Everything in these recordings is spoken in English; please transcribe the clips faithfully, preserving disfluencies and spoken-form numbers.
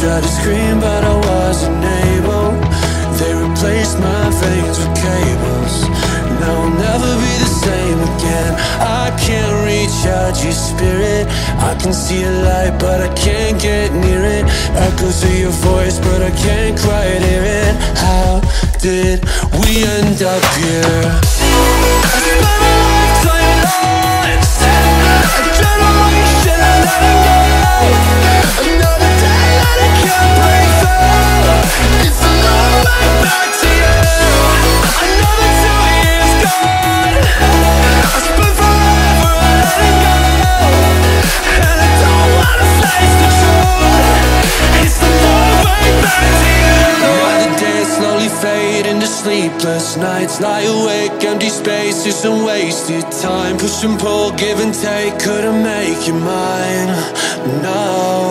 tried to scream but I wasn't able. They replaced my veins with cables. Now I'll never be the same again. I can't reach out your spirit. I can see a light but I can't get near it. Echoes of your voice but I can't quite hear it. How did we end up here? I spent a lifetime lost, a generation letting go. Another day that I can't break through. It's a long way back to you. Another two years gone. I spent forever letting go, and I don't wanna face the truth. It's the long way back to you. Another day slowly fade into sleepless nights. Lie awake, empty spaces and wasted time. Push and pull, give and take, couldn't make you mine. No.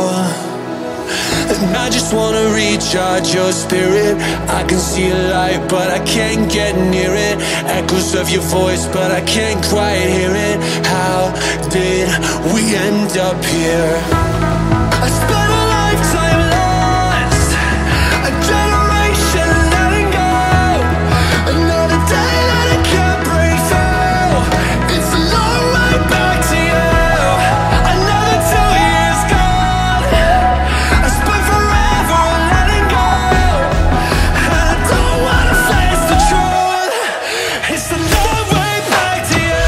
And I just wanna recharge your spirit. I can see a light but I can't get near it. Echoes of your voice but I can't quite hear it. How did we end up here? I spent a lifetime lost, a generation letting go. Another day that I can't break through. It's a long way back to you. Another two years gone. I spent forever letting go, and I don't wanna face the truth. It's the long way back to you.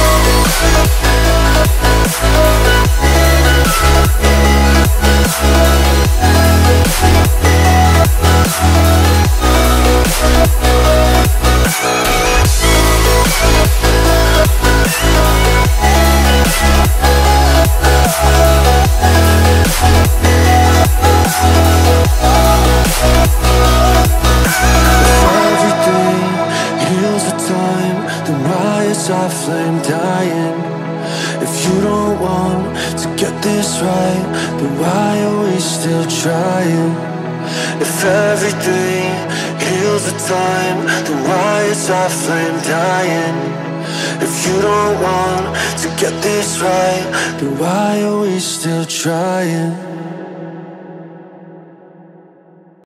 Everything heals with time, then why is our flame dying? If you don't want to get this right, then why are we still trying? If everything heals with time, then why is our flame dying? If you don't want to get this right, then why are we still trying?